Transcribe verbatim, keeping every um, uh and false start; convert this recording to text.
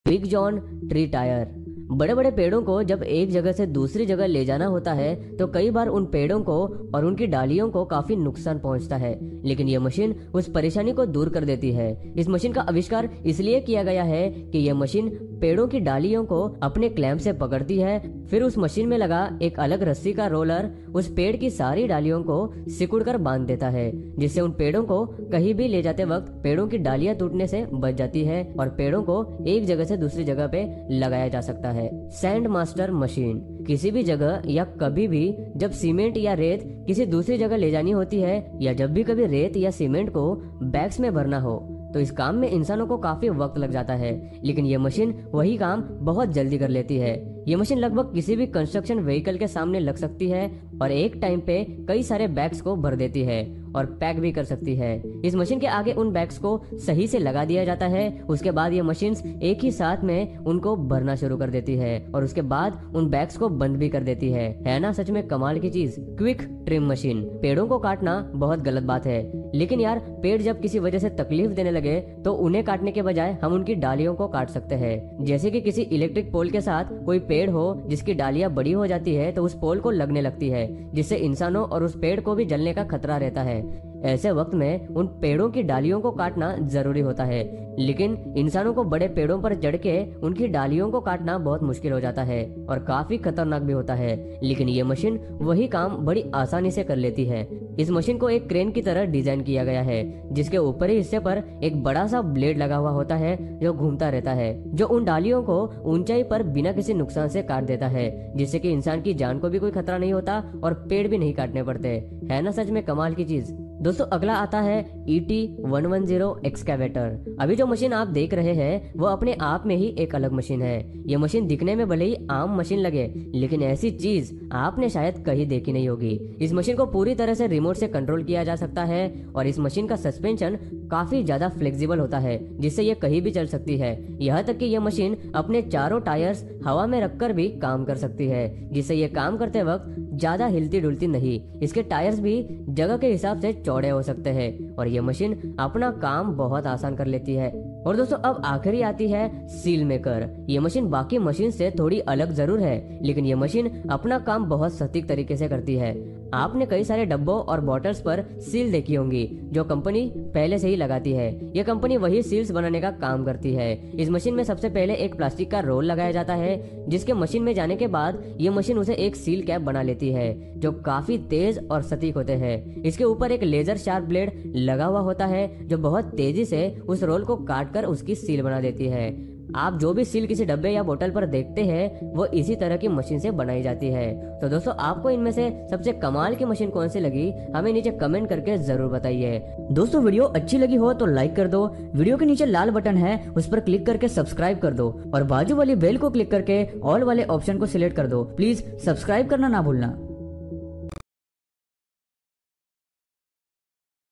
Big John tree tyre. बड़े बड़े पेड़ों को जब एक जगह से दूसरी जगह ले जाना होता है तो कई बार उन पेड़ों को और उनकी डालियों को काफी नुकसान पहुंचता है, लेकिन यह मशीन उस परेशानी को दूर कर देती है। इस मशीन का आविष्कार इसलिए किया गया है कि यह मशीन पेड़ों की डालियों को अपने क्लैंप से पकड़ती है, फिर उस मशीन में लगा एक अलग रस्सी का रोलर उस पेड़ की सारी डालियों को सिकुड़कर बांध देता है, जिससे उन पेड़ों को कहीं भी ले जाते वक्त पेड़ों की डालियां टूटने से बच जाती है और पेड़ों को एक जगह से दूसरी जगह पे लगाया जा सकता है। Sand master machine. किसी भी जगह या कभी भी जब सीमेंट या रेत किसी दूसरी जगह ले जानी होती है या जब भी कभी रेत या सीमेंट को बैग्स में भरना हो तो इस काम में इंसानों को काफी वक्त लग जाता है, लेकिन ये मशीन वही काम बहुत जल्दी कर लेती है। ये मशीन लगभग किसी भी कंस्ट्रक्शन व्हीकल के सामने लग सकती है और एक टाइम पे कई सारे बैग्स को भर देती है और पैक भी कर सकती है। इस मशीन के आगे उन बैग्स को सही से लगा दिया जाता है। उसके बाद ये मशीन एक ही साथ में उनको भरना शुरू कर देती है और उसके बाद उन बैग्स को बंद भी कर देती है। है ना सच में कमाल की चीज। Quick trim machine. पेड़ों को काटना बहुत गलत बात है, लेकिन यार पेड़ जब किसी वजह से तकलीफ देने लगे तो उन्हें काटने के बजाय हम उनकी डालियों को काट सकते हैं। जैसे कि किसी इलेक्ट्रिक पोल के साथ कोई पेड़ हो जिसकी डालियां बड़ी हो जाती है तो उस पोल को लगने लगती है, जिससे इंसानों और उस पेड़ को भी जलने का खतरा रहता है। ऐसे वक्त में उन पेड़ों की डालियों को काटना जरूरी होता है, लेकिन इंसानों को बड़े पेड़ों पर चढ़ के उनकी डालियों को काटना बहुत मुश्किल हो जाता है और काफी खतरनाक भी होता है, लेकिन ये मशीन वही काम बड़ी आसानी से कर लेती है। इस मशीन को एक क्रेन की तरह डिजाइन किया गया है, जिसके ऊपरी हिस्से पर एक बड़ा सा ब्लेड लगा हुआ होता है जो घूमता रहता है, जो उन डालियों को ऊंचाई पर बिना किसी नुकसान से काट देता है, जिससे कि इंसान की जान को भी कोई खतरा नहीं होता और पेड़ भी नहीं काटने पड़ते। है ना सच में कमाल की चीज। दोस्तों अगला आता है E T one one zero excavator. अभी जो मशीन आप देख रहे हैं वो अपने आप में ही एक अलग मशीन है। ये मशीन दिखने में भले ही आम मशीन लगे, लेकिन ऐसी चीज आपने शायद कहीं देखी नहीं होगी। इस मशीन को पूरी तरह से रिमोट से कंट्रोल किया जा सकता है और इस मशीन का सस्पेंशन काफी ज्यादा फ्लेक्सिबल होता है, जिससे ये कहीं भी चल सकती है। यहाँ तक कि यह मशीन अपने चारों टायर्स हवा में रखकर भी काम कर सकती है, जिससे ये काम करते वक्त ज्यादा हिलती डुलती नहीं। इसके टायर्स भी जगह के हिसाब से चौड़े हो सकते हैं और ये मशीन अपना काम बहुत आसान कर लेती है। और दोस्तों अब आखिरी आती है सील मेकर। ये मशीन बाकी मशीन से थोड़ी अलग जरूर है, लेकिन ये मशीन अपना काम बहुत सटीक तरीके से करती है। आपने कई सारे डब्बों और बॉटल्स पर सील देखी होंगी जो कंपनी पहले से ही लगाती है। यह कंपनी वही सील्स बनाने का काम करती है। इस मशीन में सबसे पहले एक प्लास्टिक का रोल लगाया जाता है, जिसके मशीन में जाने के बाद ये मशीन उसे एक सील कैप बना लेती है जो काफी तेज और सटीक होते हैं। इसके ऊपर एक लेजर शार्प ब्लेड लगा हुआ होता है जो बहुत तेजी से उस रोल को काट कर उसकी सील बना देती है। आप जो भी सील किसी डब्बे या बोतल पर देखते हैं वो इसी तरह की मशीन से बनाई जाती है। तो दोस्तों आपको इनमें से सबसे कमाल की मशीन कौन सी लगी हमें नीचे कमेंट करके जरूर बताइए। दोस्तों वीडियो अच्छी लगी हो तो लाइक कर दो, वीडियो के नीचे लाल बटन है उस पर क्लिक करके सब्सक्राइब कर दो और बाजू वाली बेल को क्लिक करके ऑल वाले ऑप्शन को सिलेक्ट कर दो। प्लीज सब्सक्राइब करना ना भूलना।